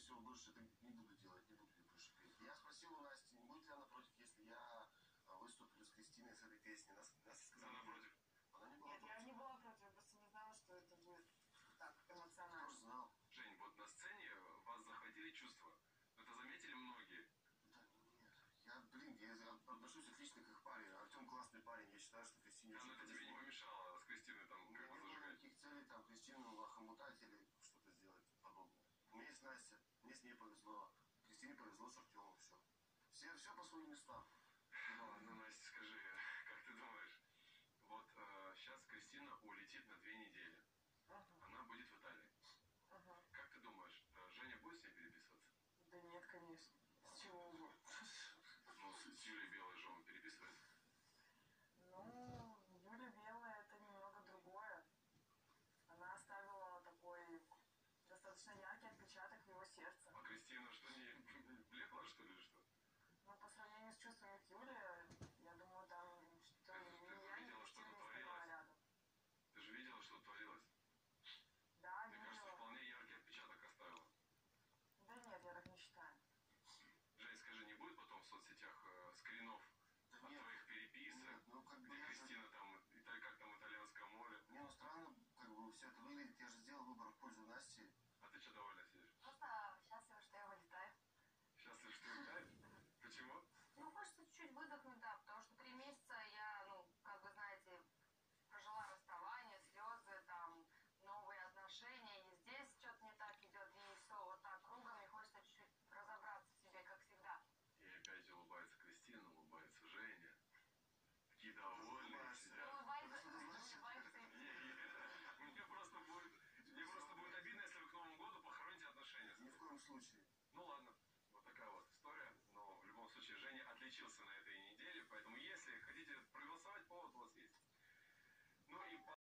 всего, больше это не буду делать, не буду больше петь. Я спросил у Насти, не будет ли она против, если я выступлю с Кристиной с этой песней. Настя сказала, она против. Она не была Нет, против. я не была против, я просто не знала, что это будет так эмоционально. Тоже знал. Жень, вот на сцене вас захватили чувства. Это заметили многие. Да нет. Я отношусь отлично к их паре. Артем классный парень, я считаю, что Кристине... Да, но это тебе не помешало с Кристиной там как бы зажигать. У меня не было зажигать. никаких целей там Кристину охомутать или что-то сделать подобное. У меня есть Настя, мне с ней повезло. Кристине повезло с Артемом, все. Все по своим местам. Ну, Настя, скажи, как ты думаешь, вот сейчас Кристина улетит на 2 недели. Она будет в Италии. Как ты думаешь, Женя будет с ней переписываться? Да нет, конечно. С чего бы? Ну, с Юлей Белой же он переписывается. Ну, Юля Белая это немного другое. Она оставила такой достаточно яркий отпечаток в его сердце. А Кристина что, не блекла, что ли, или что? Но по сравнению с чувствами к Юле, я думаю, там что Ты ни видела, я, ни что Кристина не натворилось? стояла рядом. Ты же видела, что творилось? Да, Мне кажется, вполне яркий отпечаток оставила. Да нет, я так не считаю. Жень, скажи, не будет потом в соцсетях скринов Да от нет, твоих переписок, нет, ну как бы где Кристина там, как там итальянское море? Не, ну странно, как бы все это выглядит,